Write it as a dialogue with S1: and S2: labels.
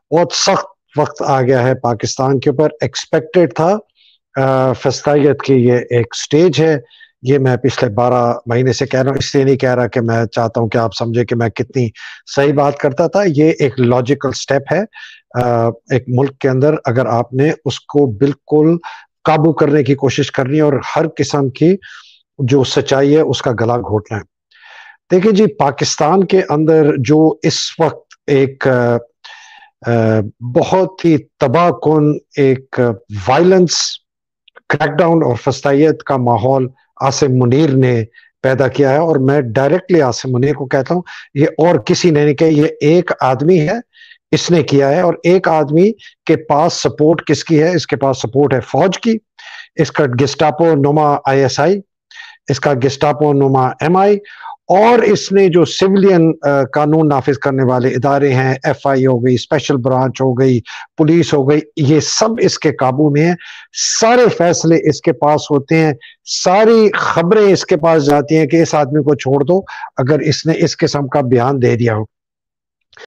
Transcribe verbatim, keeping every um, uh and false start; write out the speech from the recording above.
S1: بہت سخت وقت آ گیا ہے پاکستان کے اوپر. ایکسپیکٹڈ تھا فسطائیت کی یہ ایک سٹیج ہے. یہ میں پچھلے بارہ مہینے سے کہہ رہا ہوں, اس لیے نہیں کہہ رہا کہ میں چاہتا ہوں کہ آپ سمجھے کہ میں کتنی صحیح بات کرتا تھا. یہ ایک لاجیکل سٹیپ ہے ایک ملک کے اندر, اگر آپ نے اس کو بالکل قابو کرنے کی کوشش کرنی ہے اور ہر قسم کی جو سچائی ہے اس کا گلا گھونٹنا ہے. دیکھیں جی, پاکستان کے اندر جو اس وقت ایک بہت ہی تباہ کن ایک وائلنس, کریک ڈاؤن اور فسطائیت کا ماحول عاصم منیر نے پیدا کیا ہے, اور میں ڈائریکٹلی عاصم منیر کو کہتا ہوں, یہ اور کسی نے نہیں کہا, یہ ایک آدمی ہے, اس نے کیا ہے. اور ایک آدمی کے پاس سپورٹ کس کی ہے؟ اس کے پاس سپورٹ ہے فوج کی, اس کا گسٹاپو نما آئی ایس آئی, اس کا گسٹاپو نما ایم آئی, اور اس نے جو سولین قانون نافذ کرنے والے ادارے ہیں, ایف آئی ہو گئی, اسپیشل برانچ ہو گئی, پولیس ہو گئی, یہ سب اس کے قابو میں ہیں. سارے فیصلے اس کے پاس ہوتے ہیں, ساری خبریں اس کے پاس جاتی ہیں کہ اس آدمی کو چھوڑ دو اگر اس نے اس قسم کا بیان دے دیا ہو.